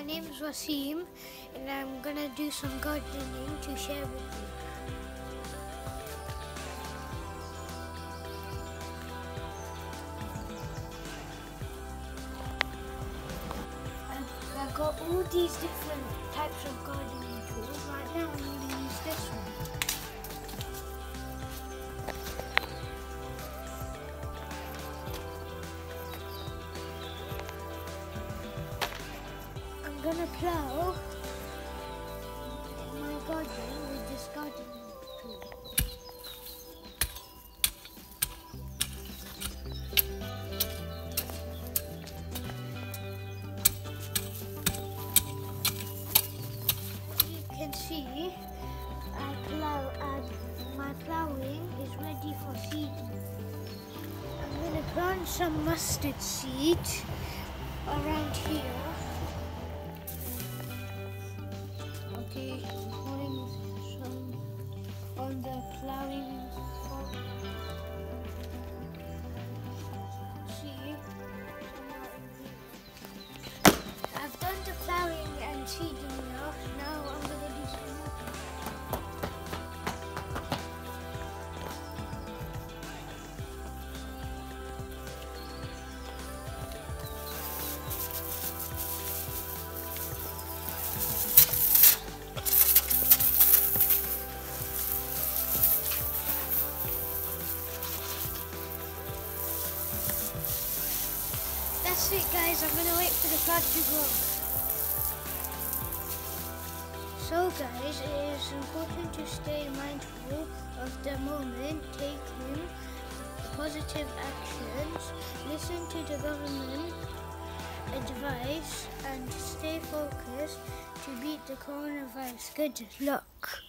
name's Wasim, and I'm gonna do some gardening to share with you. I've got all these different types of gardening tools. Right now I'm going to use this one. I'm going to plough my garden with this gardening tool. You can see my ploughing is ready for seeding. I'm going to plant some mustard seeds around here. Okay, putting some on the ploughing fork. See, I've done the ploughing and seeding now. Now I'm going to do some more. That's it, guys. I'm gonna wait for the plant to grow. So guys, it is important to stay mindful of the moment, taking positive actions, listen to the government advice and stay focused to beat the coronavirus. Good luck.